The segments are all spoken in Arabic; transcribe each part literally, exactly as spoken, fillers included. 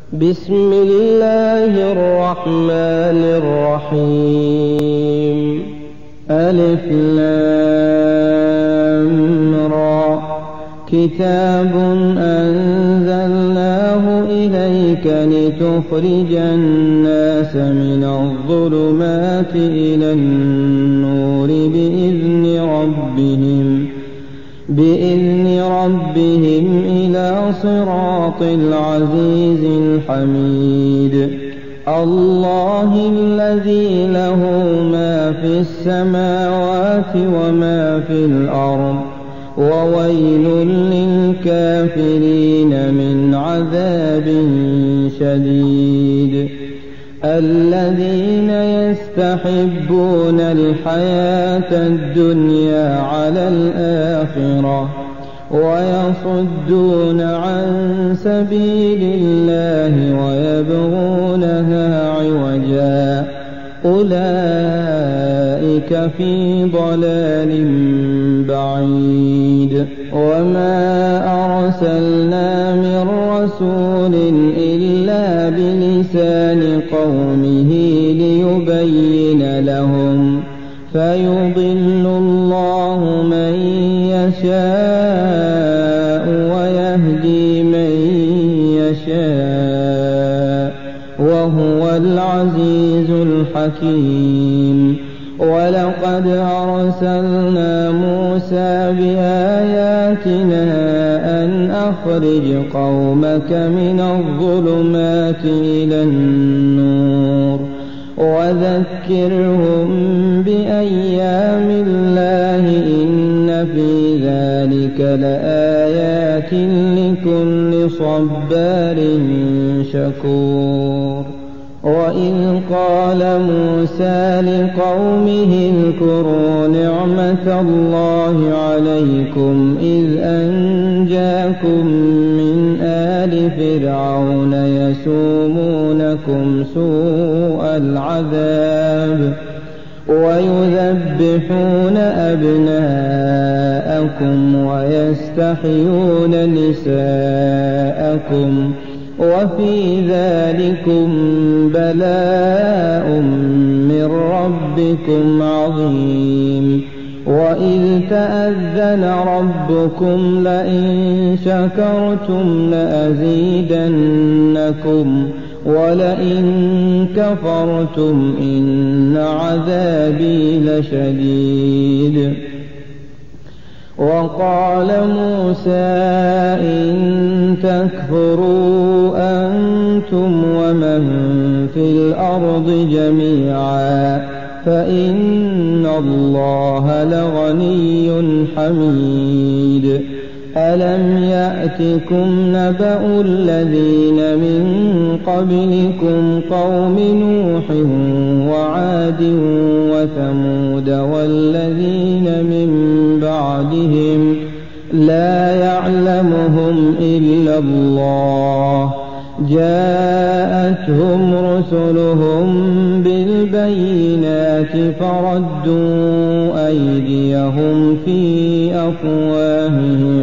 بسم الله الرحمن الرحيم. ألف لام را. كتاب أنزلناه إليك لتخرج الناس من الظلمات إلى النور بإذن ربهم بإذن ربهم إلى صراط العزيز الحميد. الله الذي له ما في السماوات وما في الأرض وويل للكافرين من عذاب شديد. الذين يستحبون الحياة الدنيا على الآخرة ويصدون عن سبيل الله ويبغونها عوجا أولئك في ضلال بعيد. وما أرسلنا من رسول إلا بلسان قومه ليبين لهم فيضل الله من يشاء ويهدي من يشاء وهو العزيز الحكيم. ولقد أرسلنا موسى بآياتنا أن أخرج قومك من الظلمات إلى النور وذكرهم بأيام الله إن في ذلك لآيات لكل صبار شكور. وإذ قال موسى لقومه اذكروا نعمة الله عليكم إذ أنجاكم من آل فرعون يسومونكم سوء العذاب ويذبحون أبناءكم ويستحيون نساءكم وفي ذلكم بلاء من ربكم عظيم. وإذ تأذن ربكم لئن شكرتم لأزيدنكم ولئن كفرتم إن عذابي لشديد. وقال موسى إن تكفروا أنتم ومن في الأرض جميعا فإن الله لغني حميد. ألم يأتكم نبأ الذين من قبلكم قوم نوح وعاد وثمود والذين من بعدهم لا يعلمهم إلا الله جاءتهم رسلهم بالبينات فردوا أيديهم في أفواههم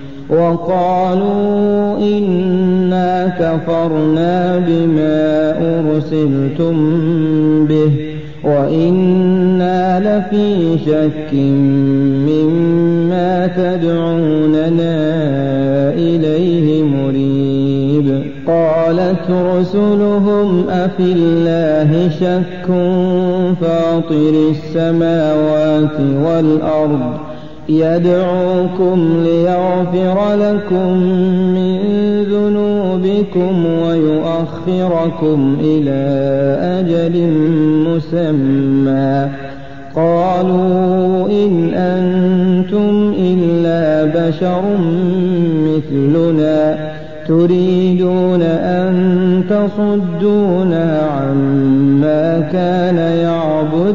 وقالوا إنا كفرنا بما أرسلتم به وإنا لفي شك مما تدعوننا إليه مريب. قالت رسلهم أفي الله شك فاطر السماوات والأرض يدعوكم ليغفر لكم من ذنوبكم ويؤخركم إلى أجل مسمى قالوا إن أنتم إلا بشر مثلنا تريدون أن تصدونا عما كان يعبد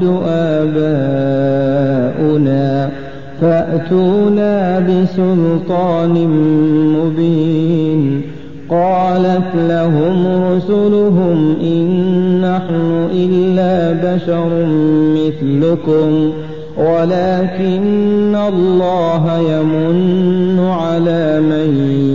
آباؤنا فأتونا بسلطان مبين. قالت لهم رسلهم إن نحن إلا بشر مثلكم ولكن الله يمن على من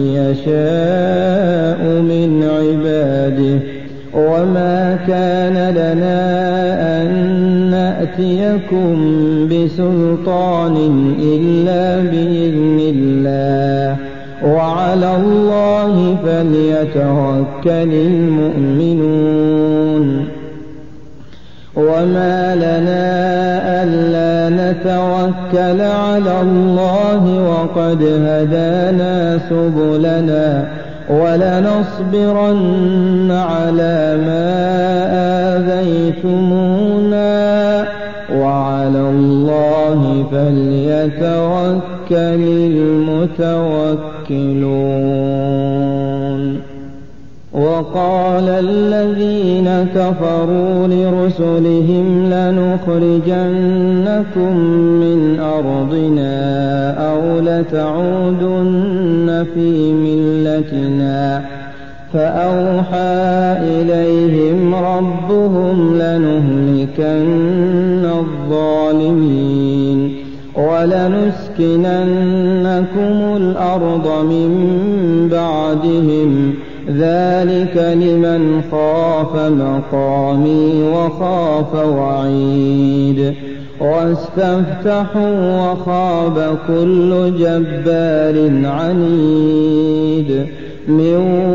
يشاء من عباده وما كان لنا أن نأتيكم بسلطان إلا بإذن الله وعلى الله فليتوكل المؤمنون وما لنا ألا نتوكل على الله وقد هدانا سبلنا ولنصبرن على ما آذيتمونا وعلى الله فليتوكل المتوكلون. وقال الذين كفروا لرسلهم لنخرجنكم من أرضنا أو لتعودن في ملتنا فأوحى إليهم ربهم لنهلكن الظالمين ولنسكننكم الأرض من بعدهم ذلك لمن خاف مقامي وخاف وعيد واستفتحوا وخاب كل جبار عنيد من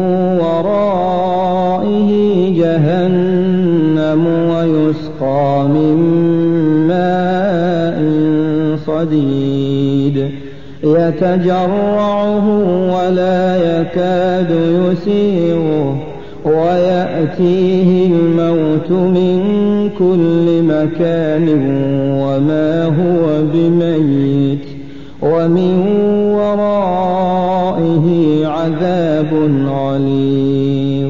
ورائه جهنم ويسقى من ماء صديد يتجرعه ولا يكاد يسيغه ويأتيه الموت من كل مكان وما هو بميت ومن ورائه عذاب غليظ.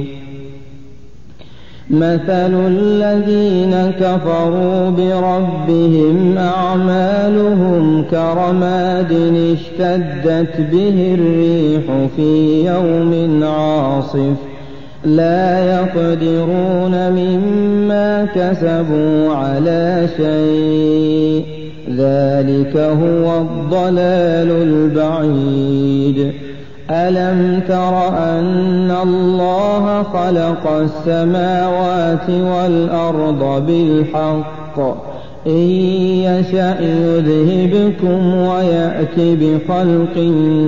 مثل الذين كفروا بربهم أعمالهم كرماد اشتدت به الريح في يوم عاصف لا يقدرون مما كسبوا على شيء ذلك هو الضلال البعيد. ألم تر أن الله خلق السماوات والأرض بالحق إن يشأ يذهبكم ويأت بخلق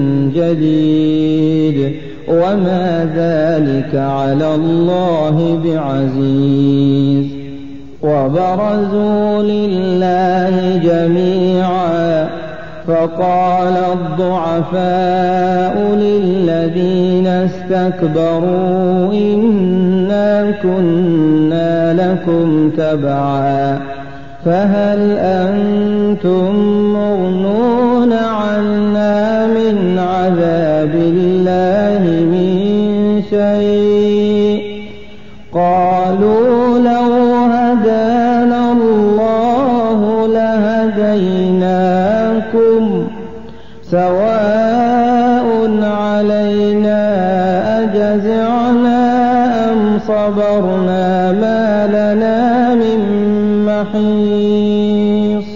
جديد وما ذلك على الله بعزيز. وبرزوا لله جميعا فقال الضعفاء للذين استكبروا إنا كنا لكم تبعا فهل أنتم مغنون عنا من عذاب الله من شيء قالوا لو هدانا الله لهديناكم سواء علينا أجزعنا أم صبرنا ما لنا من محيص.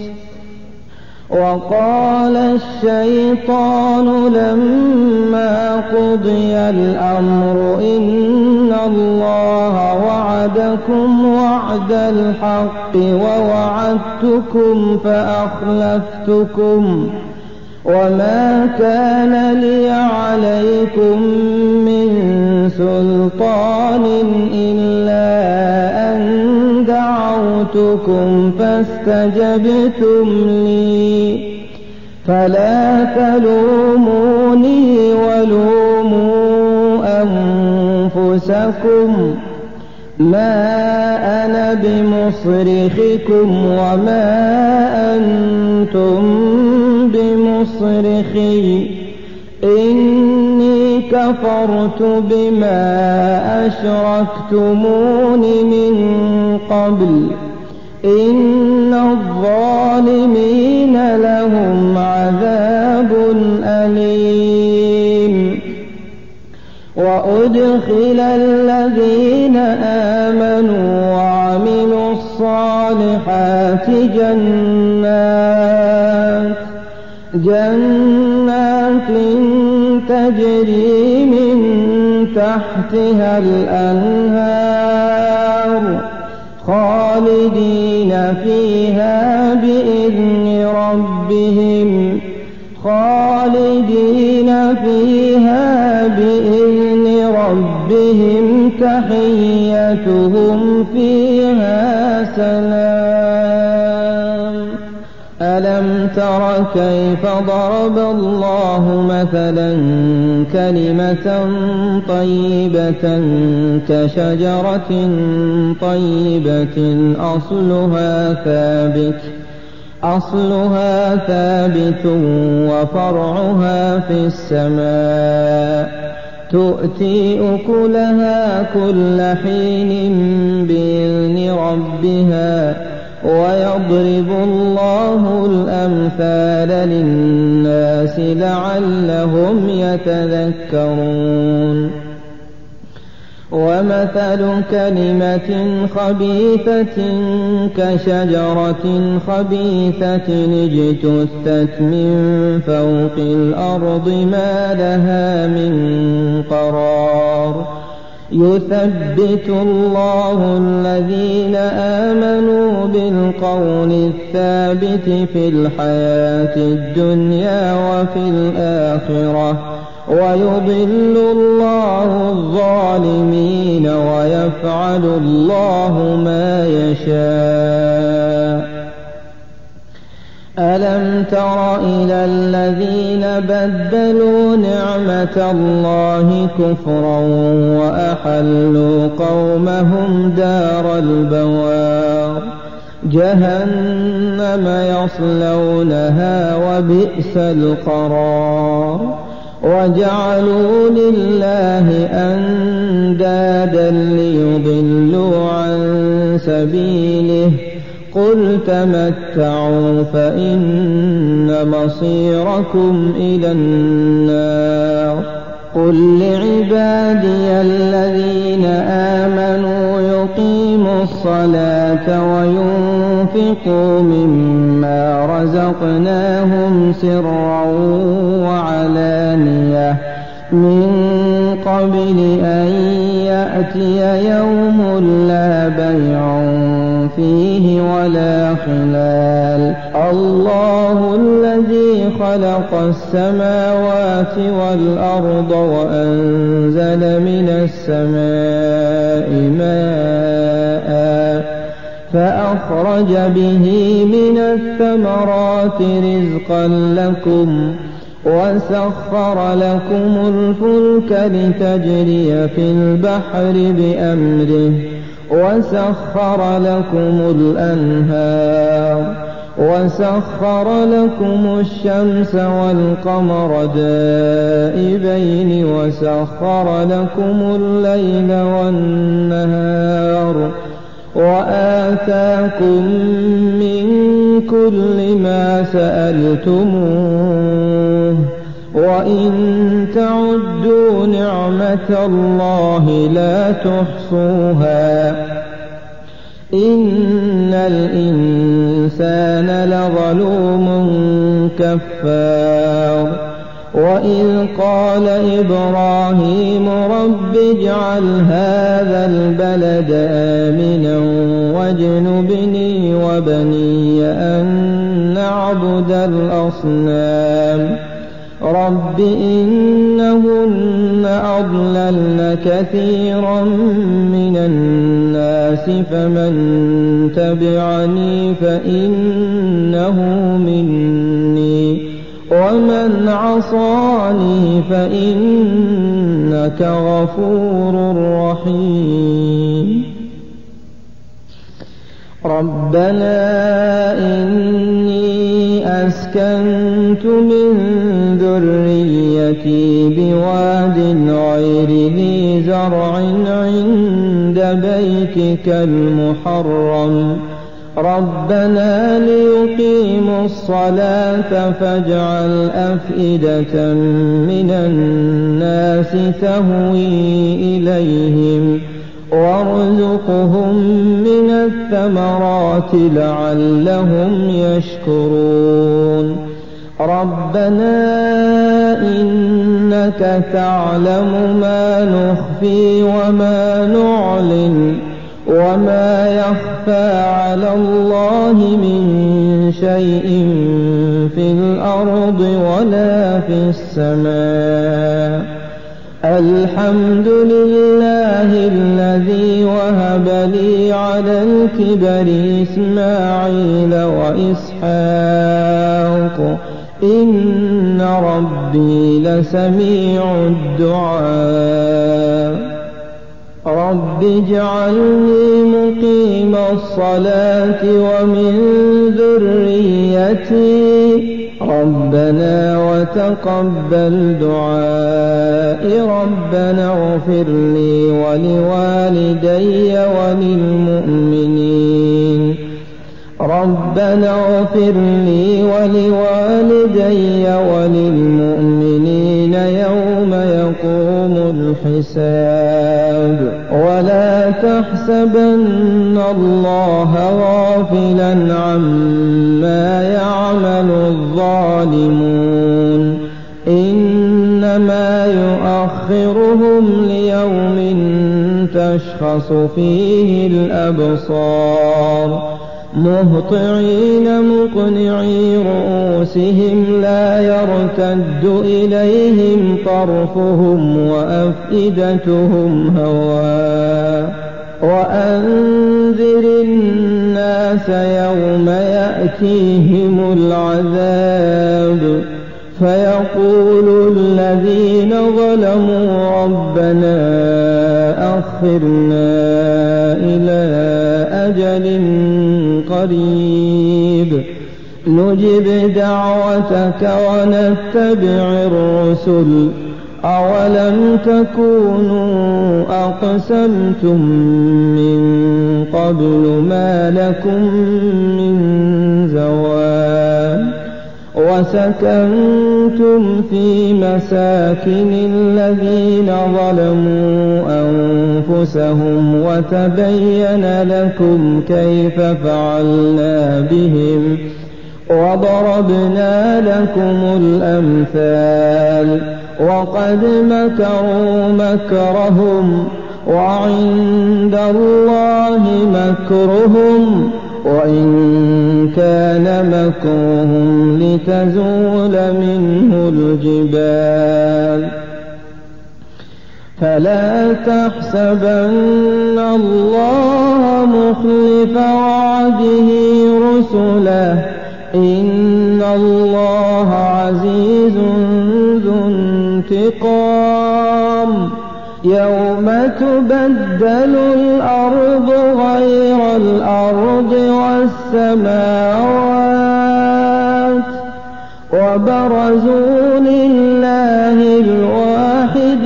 وقال الشيطان لما قضي الأمر إن الله وعدكم وعد الحق ووعدتكم فأخلفتكم وما كان لي عليكم من سلطان إلا أن دعوتكم فاستجبتم لي فلا تلوموني ولوموا أنفسكم ما أنا بمصرخكم وما أنتم بمصرخي إني كفرت بما أشركتمون من قبل إن الظالمين لهم عذاب أليم. وأدخل الذين آمنوا وعملوا الصالحات جنات جنات تجري من تحتها الأنهار خالدين فيها بإذن ربهم خالدين فيها بإذن ربهم تحيتهم فيها سلام. ألم تر كيف ضرب الله مثلا كلمة طيبة كشجرة طيبة أصلها ثابت أصلها ثابت وفرعها في السماء تؤتي أكلها كل حين بإذن ربها ويضرب الله الأمثال للناس لعلهم يتذكرون. ومثل كلمة خبيثة كشجرة خبيثة اجتثت من فوق الأرض ما لها من قرار يثبت الله الذين آمنوا بالقول الثابت في الحياة الدنيا وفي الآخرة ويضل الله الظالمين ويفعل الله ما يشاء. ألم تر إلى الذين بدلوا نعمة الله كفرا وأحلوا قومهم دار البوار جهنم يصلونها وبئس القرار وجعلوا لله أندادا ليضلوا عن سبيله قل تمتعوا فإن مصيركم إلى النار. قل لعبادي الذين آمنوا يقيموا الصلاة وينفقوا مما رزقناهم سرا وعلانية من قبل أن يأتي يوم لا بيع فيه ولا خلال. الله الذي خلق السماوات والأرض وأنزل من السماء ماء فأخرج به من الثمرات رزقا لكم وسخر لكم الفلك لتجري في البحر بأمره وسخر لكم الأنهار وسخر لكم الشمس والقمر دائبين وسخر لكم الليل والنهار وآتاكم من كل ما سألتموه وإن تعدوا نعمة الله لا تحصوها إن الإنسان لظلوم كفار. وإذ قال إبراهيم رب اجعل هذا البلد آمنا واجنبني وبني أن نعبد الأصنام رب إنهن أضللن كثيرا من الناس فمن تبعني فإنه مني ومن عصاني فإنك غفور رحيم. ربنا إني أسكنت من ذريتي بواد غير ذي زرع عند بيتك المحرم ربنا ليقيموا الصلاة فاجعل أفئدة من الناس تهوي إليهم وارزقهم من الثمرات لعلهم يشكرون. ربنا إنك تعلم ما نخفي وما نعلن وما يخفى على الله من شيء في الأرض ولا في السماء. الحمد لله الذي وهب لي على الكبر إسماعيل وإسحاق إن ربي لسميع الدعاء. رب اجعلني مقيم الصلاة ومن ذريتي ربنا وتقبل دعائي. ربنا اغفر لي ولوالدي وللمؤمنين ربنا اغفر لي ولوالدي وللمؤمنين يوم يقوم الحساب. ولا تحسبن الله غافلا عما يعمل الظالمون إنما يؤخرهم ليوم تشخص فيه الأبصار مهطعين مقنعي رؤوسهم لا يرتد إليهم طرفهم وأفئدتهم هواء. وأنذر الناس يوم يأتيهم العذاب فيقول الذين ظلموا ربنا أخرنا إلى أجل قريب نجب دعوتك ونتبع الرسل أولم تكونوا أقسمتم من قبل ما لكم من زوال وسكنتم في مساكن الذين ظلموا أنفسهم وتبين لكم كيف فعلنا بهم وضربنا لكم الأمثال وقد مكروا مكرهم وعند الله مكرهم وإن كان مكرهم لتزول منه الجبال. فلا تحسبن الله مخلف وعده رسله إن الله عزيز ذو انتقام. يوم تبدل الأرض غير الأرض والسماوات وبرزوا لله الواحد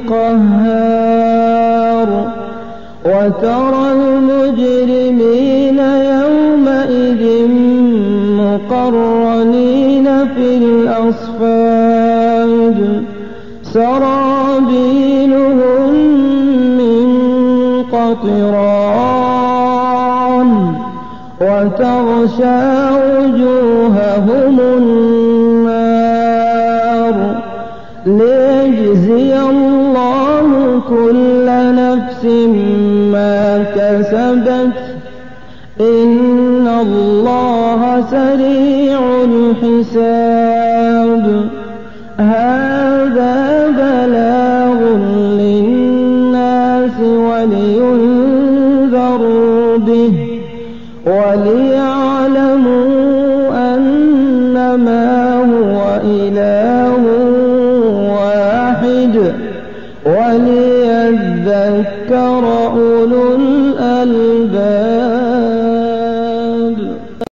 القهار وترى المجرمين يومئذ مقرنين في الأصفاد سرابيلهم من قطران وتغشى وجوههم النار ليجزي الله كل نفس ما كسبت إن الله سريع الحساب. هذا بلاغ للناس ولينذروا به وليعلموا أنما هو إله واحد وليذكر أولو الألباب.